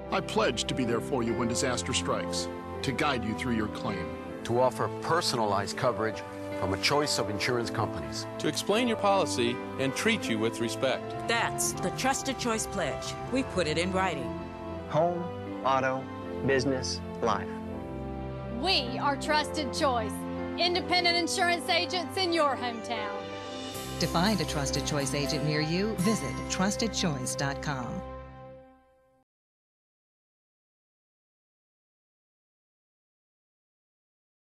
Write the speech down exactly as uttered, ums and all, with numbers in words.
I pledge to be there for you when disaster strikes, to guide you through your claim. To offer personalized coverage from a choice of insurance companies. To explain your policy and treat you with respect. That's the Trusted Choice Pledge. We put it in writing. Home, auto, business, life. We are Trusted Choice, independent insurance agents in your hometown. To find a Trusted Choice agent near you, visit trusted choice dot com.